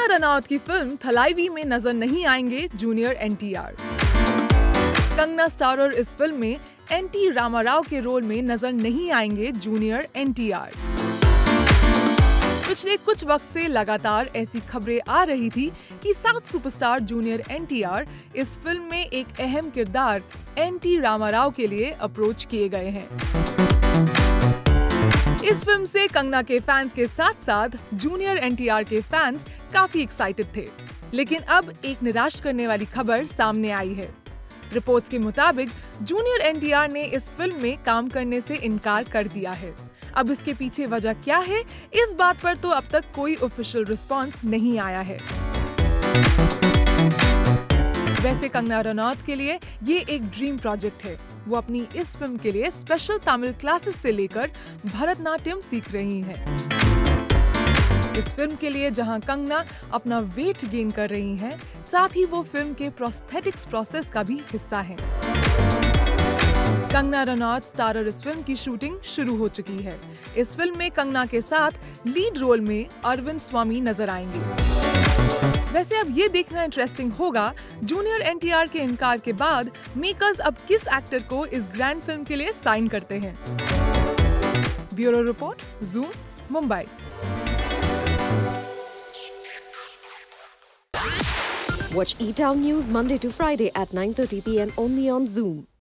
कंगना रनौत की फिल्म थलाइवी में नजर नहीं आएंगे जूनियर एनटीआर। कंगना स्टारर इस फिल्म में एनटी रामाराव के रोल में नजर नहीं आएंगे जूनियर एनटीआर। पिछले कुछ वक्त से लगातार ऐसी खबरें आ रही थी कि साउथ सुपरस्टार जूनियर एनटीआर इस फिल्म में एक अहम किरदार एनटी रामाराव के लिए अप्रोच किए गए हैं। इस फिल्म से कंगना के फैंस के साथ साथ जूनियर एनटीआर के फैंस काफी एक्साइटेड थे, लेकिन अब एक निराश करने वाली खबर सामने आई है। रिपोर्ट्स के मुताबिक जूनियर एनटीआर ने इस फिल्म में काम करने से इनकार कर दिया है। अब इसके पीछे वजह क्या है, इस बात पर तो अब तक कोई ऑफिशियल रिस्पांस नहीं आया है। वैसे कंगना रनौत के लिए ये एक ड्रीम प्रोजेक्ट है। वो अपनी इस फिल्म के लिए स्पेशल तमिल क्लासेस से लेकर भरतनाट्यम सीख रही हैं। इस फिल्म के लिए जहां कंगना अपना वेट गेन कर रही हैं, साथ ही वो फिल्म के प्रोस्थेटिक्स प्रोसेस का भी हिस्सा हैं। कंगना रनौत स्टारर इस फिल्म की शूटिंग शुरू हो चुकी है। इस फिल्म में कंगना के साथ लीड रोल में अरविंद स्वामी नजर आएंगे। वैसे अब ये देखना इंटरेस्टिंग होगा, जूनियर एनटीआर के इनकार के बाद मेकर्स अब किस एक्टर को इस ग्रैंड फिल्म के लिए साइन करते हैं। Bureau report, Zoom, Mumbai. Watch E-Town News Monday to Friday at 9:30 p.m. only on Zoom.